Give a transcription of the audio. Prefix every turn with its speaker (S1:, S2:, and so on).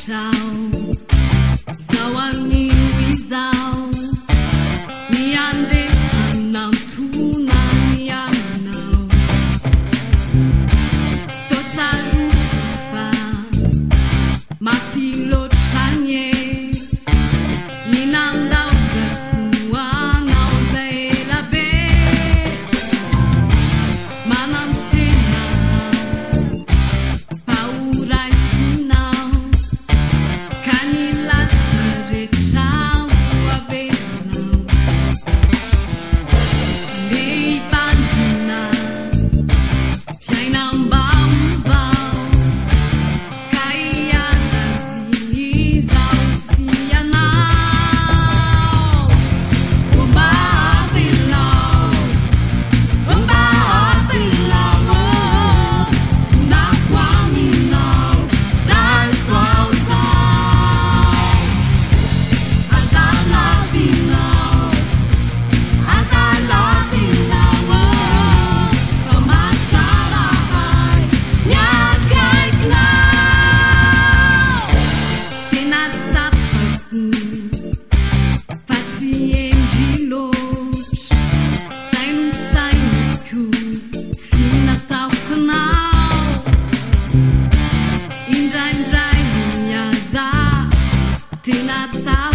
S1: tchau. Zau a zau. Niande anam tuna nianau. Toți ajufa. Matilo chanye. Ninandau zakua nauza elabe. Manam tina. Paura sinau. Kanila sare chau abenau. Nei banzina. Chainam bau bau. Kaya nazi zau sianau. Umba bilau. Umba bilau. Na kwaminau. Dai suau sau. Azala bilau. Azala bilau. Pamatsara ai. Nyakai gnau. Tinat sapaku. Paciengilos. Sai nu sai nu. Sina tau canal. Indrai indrai minha za. Tinat tau.